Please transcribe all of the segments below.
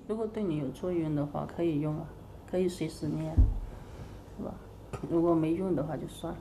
如果对你有作用的话，可以用啊，可以随时念，是吧？如果没用的话就算了。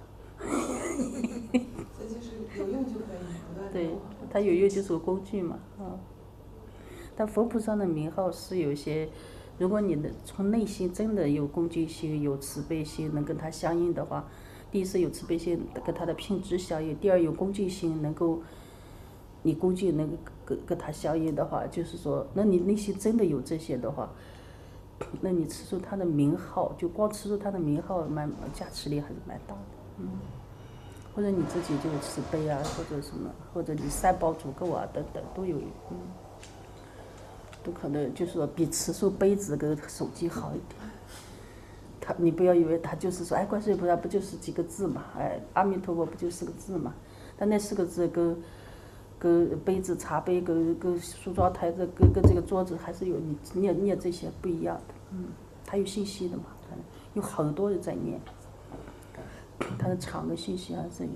这就是有用就可以不断地对，它有用就是个工具嘛，但佛菩萨的名号是有些，如果你的从内心真的有恭敬心、有慈悲心，能跟他相应的话，第一是有慈悲心跟他的品质相应，第二有恭敬心能够，你恭敬能够跟他相应的话，就是说，那你内心真的有这些的话，那你持住他的名号，就光持住他的名号，加持力还是蛮大的，或者你自己就慈悲啊，或者什么，或者你三宝足够啊，等等都有，都可能就是说比持住杯子跟手机好一点。你不要以为他就是说，哎，观世音菩萨不就是几个字嘛，哎，阿弥陀佛不就4个字嘛？但那4个字跟杯子、茶杯、跟梳妆台子、跟这个桌子还是有你念这些不一样的，它有信息的嘛，有很多人在念，它的场的信息还是有。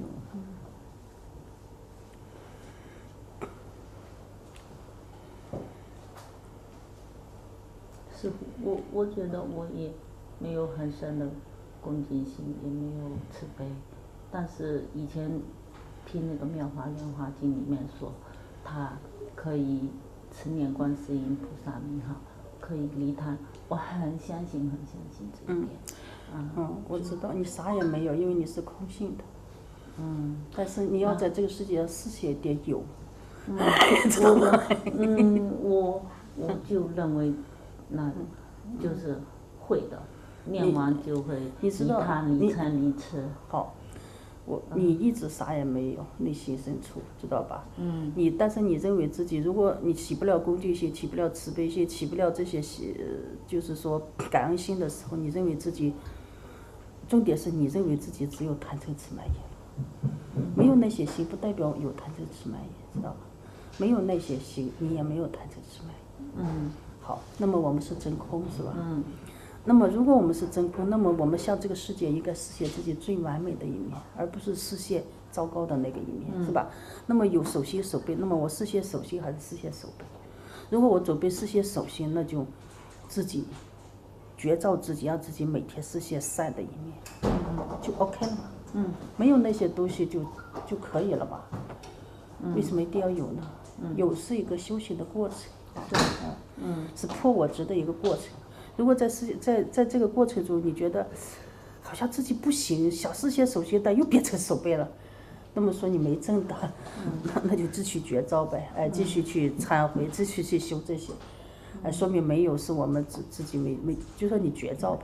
师父，我觉得我也没有很深的恭敬心，也没有慈悲，但是以前听那个《妙法莲华经》里面说，他可以持念观世音菩萨名号，可以离贪，我很相信这一点。 我知道你啥也没有，因为你是空性的。但是你要在这个世界上实现点有。 我就认为，那就是会的，念完就会离贪、离嗔、离痴。 好，你一直啥也没有，内心深处知道吧？但是你认为自己，如果你起不了恭敬心，起不了慈悲心，起不了这些就是说感恩心的时候，你认为自己，重点是你认为自己只有贪嗔痴慢疑，没有那些心不代表有贪嗔痴慢疑，知道吧？没有那些心，你也没有贪嗔痴慢疑。好，那么我们是真空，是吧？那么如果我们是真空，那么我们向这个世界应该实现自己最完美的一面，而不是实现糟糕的那个一面，是吧？那么有手心手背，那么我实现手心还是实现手背？如果我准备实现手心，那就自己觉照自己，让自己每天实现善的一面，就 OK 了嘛。没有那些东西就可以了嘛。为什么一定要有呢？有是一个修行的过程，是破我执的一个过程。如果在这个过程中，你觉得好像自己不行，想实现手心，但又变成手背了，那么说你没证的，那就继续觉照呗，继续去忏悔，继续去修这些，说明没有是我们自己没，就说你觉照呗，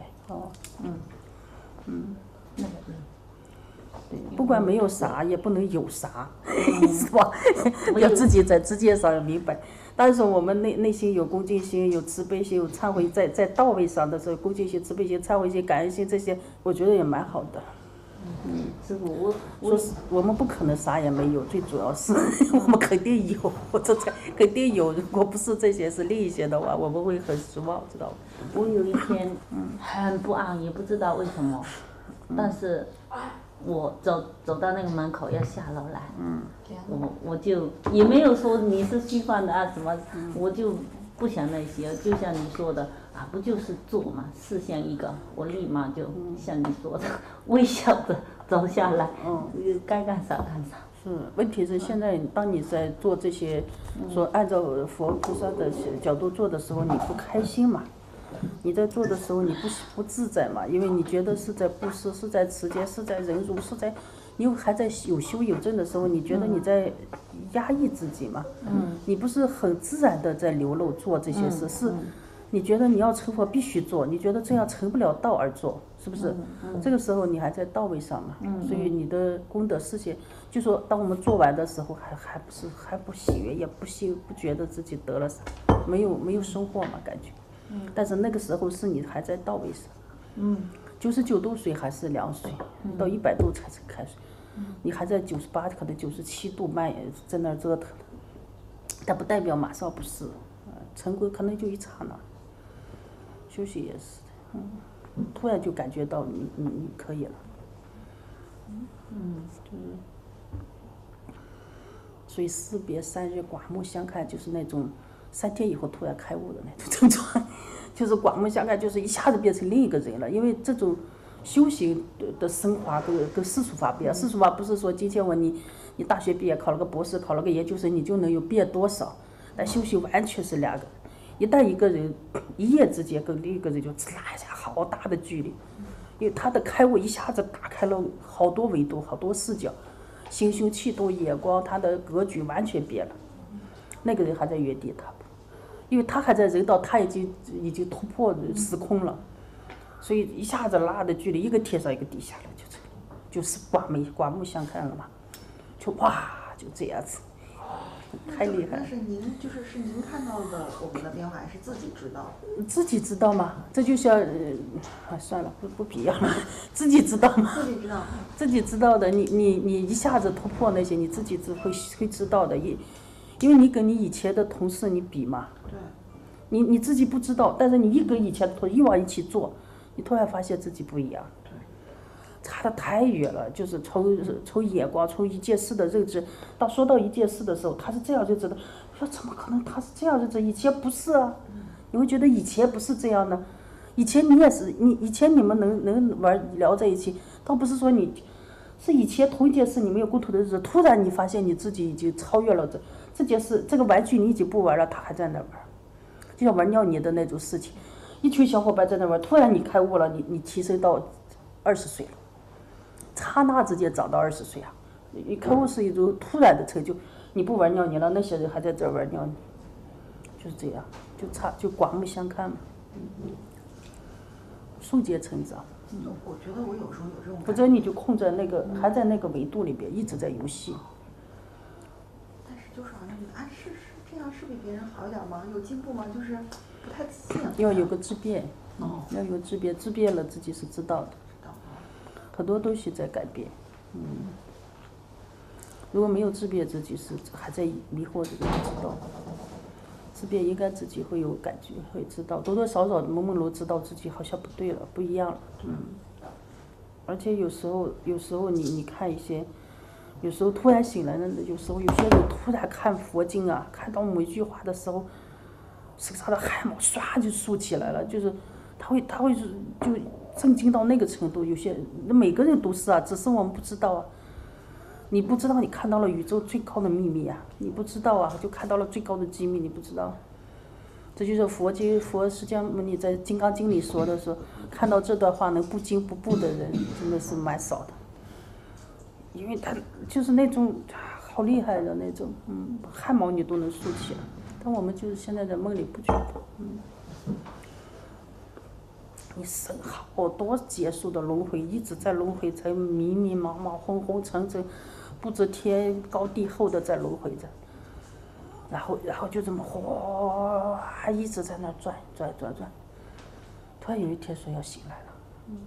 对，不管没有啥，也不能有啥，是吧？要自己在知见上要明白。但是我们内心有恭敬心、有慈悲心、有忏悔，在到位上的时候，恭敬心、慈悲心、忏悔心、感恩心这些，我觉得也蛮好的。 师傅， 我们不可能啥也没有，最主要是我们肯定有，肯定有。如果不是这些，是另一些的话，我们会很失望，知道吗？ 我有一天很不安，也不知道为什么，但是我走到那个门口要下楼来，我就也没有说你是虚幻的啊什么，我就不想那些，就像你说的啊，不就是做嘛，视线一个，我立马就像你说的微笑着走下来，该干啥干啥。 是，问题是现在当你在做这些，说按照佛菩萨的角度做的时候，你不开心嘛？你在做的时候你不自在嘛？因为你觉得是在布施，是在持戒，是在忍辱，是在你又还在有修有证的时候，你觉得你在压抑自己嘛？你不是很自然的在流露做这些事，是你觉得你要成佛必须做，你觉得这样成不了道而做，是不是？这个时候你还在道位上嘛？所以你的功德事业，就说当我们做完的时候，还不喜悦，也不觉得自己得了啥，没有收获嘛，感觉。但是那个时候是你还在道位上，99度水还是凉水，到100度才是开水，你还在98可能97度慢在那儿折腾，但不代表马上不是，成功可能就一刹那，休息也是的，突然就感觉到你可以了，所以士别3日刮目相看，就是那种 3天以后突然开悟的那种症状，就是刮目相看，就是一下子变成另一个人了。因为这种修行的升华跟世俗法不一样，世俗法不是说今天问你大学毕业考了个博士，考了个研究生，你就能有变多少，但修行完全是两个。一旦一个人一夜之间跟另一个人就拉下好大的距离，因为他的开悟一下子打开了好多维度、好多视角，心胸气度、眼光，他的格局完全变了。那个人还在原地踏步，因为他还在人道，他已经突破时空了，所以一下子拉的距离，一个天上一个地下了，就是刮目相看了嘛，就哇就这样子。太厉害了！ 但是您是您看到的我们的变化，还是自己知道？ 自己知道吗？这就像算了，不必要了，自己知道吗？ 自己知道。 自己知道的，你一下子突破那些，你自己会知道的，因为你跟你以前的同事你比嘛。 对。 你自己不知道，但是你跟以前的同事一往一起做，你突然发现自己不一样。差得太远了，就是从眼光，从一件事的认知，到说到一件事的时候，他是这样认知的，说怎么可能他是这样认知？以前不是啊，你会觉得以前不是这样的，以前你也是，以前你们能聊在一起，倒不是说你，是以前同一件事你们有共同的日子，突然你发现你自己已经超越了这件事，这个玩具你已经不玩了，他还在那玩，就像玩尿泥的那种事情，一群小伙伴在那玩，突然你开悟了，你提升到20岁了。刹那之间长到20岁啊！你开悟是一种突然的成就，你不玩尿泥了，那些人还在这玩尿泥，就是这样，就刮目相看嘛，瞬间成长。 我觉得我有时候有这种。 否则你就控在那个还在那个维度里边，一直在游戏。 但是就是好像是这样，是比别人好一点吗？有进步吗？就是不太信。 要有个质变，要有质变，质变了自己是知道的。很多东西在改变，如果没有质变，自己是还在迷惑着，不知道。质变应该自己会有感觉，会知道，多多少少朦朦胧知道自己好像不对了，不一样了，而且有时候你看一些，有时候突然醒来了，有时候有些人突然看佛经啊，看到某一句话的时候，身上的汗毛唰就竖起来了，就是他会就震惊到那个程度，有些每个人都是啊，只是我们不知道啊。你不知道，你看到了宇宙最高的秘密啊！你不知道啊，就看到了最高的机密，你不知道。这就是佛释迦牟尼在《金刚经》里说的，说看到这段话能不惊不怖的人，真的是蛮少的。因为他就是那种好厉害的那种，汗毛你都能竖起来。但我们就是现在在梦里不觉得，你生好多结束的轮回，一直在轮回，在迷迷茫茫、昏昏沉沉，不知天高地厚的在轮回着，然后就这么哗，一直在那转，突然有一天说要醒来了，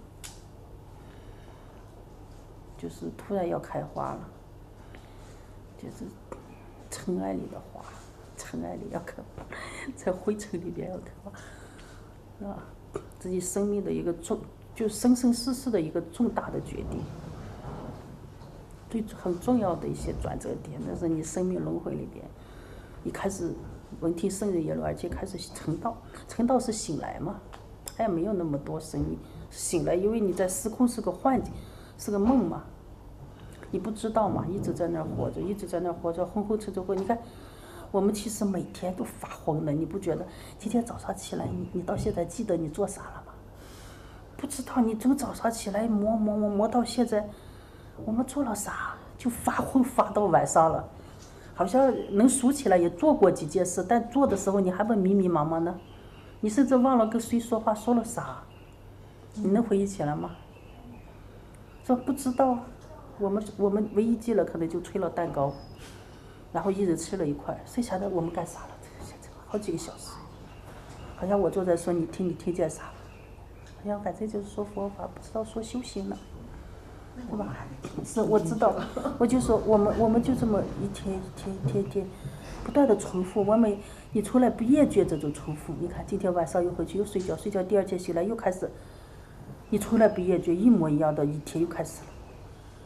就是突然要开花了，就是尘埃里的花，尘埃里要开花，在灰尘里边要开花，啊。自己生命的一个就生生世世的一个重大的决定，很重要的一些转折点，那是你生命轮回里边，你开始闻听圣人言论，而且开始成道。成道是醒来嘛，他也没有那么多生命，醒来，因为你在时空是个幻境，是个梦嘛，你不知道嘛，一直在那儿活着，一直在那儿活着，昏昏沉沉活。你看。我们其实每天都发昏的，你不觉得？今天早上起来，你到现在记得你做啥了吗？不知道，你从早上起来磨到现在，我们做了啥？就发昏发到晚上了，好像能数起来也做过几件事，但做的时候你还不迷迷茫茫的，你甚至忘了跟谁说话说了啥，你能回忆起来吗？说不知道，我们唯一记了可能就吹了蛋糕。然后一人吃了一块，剩下的我们干啥了？好几个小时，好像我坐在说你听见啥了？好像反正就是说佛法，不知道说修行了，对吧？是我知道，我就说我们就这么一天不断的重复，你从来不厌倦这种重复。你看今天晚上又回去又睡觉，第二天醒来又开始，你从来不厌倦，一模一样的一天又开始了。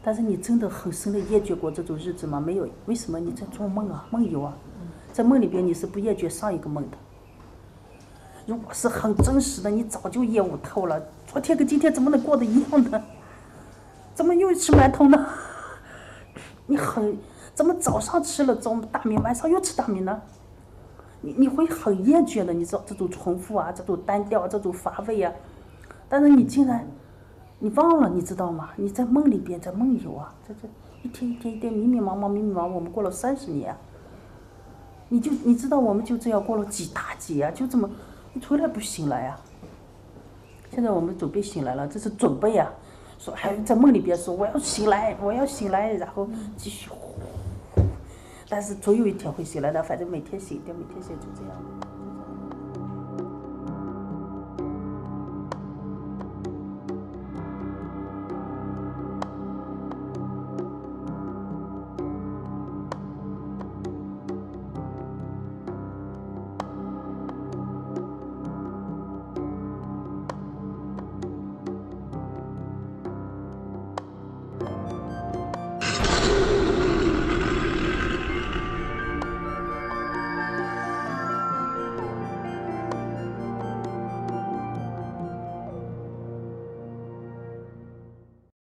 但是你真的很深的厌倦过这种日子吗？没有，为什么你在做梦啊？梦游啊，在梦里边你是不厌倦上一个梦的。如果是很真实的，你早就厌恶透了。昨天跟今天怎么能过得一样呢？怎么又吃馒头呢？你怎么早上吃了大米，晚上又吃大米呢？你会很厌倦的，你知道这种重复啊，这种单调，这种乏味啊。但是你竟然，你忘了，你知道吗？你在梦里边在梦游啊，这一天一天一天迷迷茫茫，我们过了30年啊。你知道我们就这样过了几大劫啊，就这么，你从来不醒来啊。现在我们准备醒来了，这是准备啊。说还在梦里边说我要醒来，然后继续，但是总有一天会醒来的，反正每天醒就这样。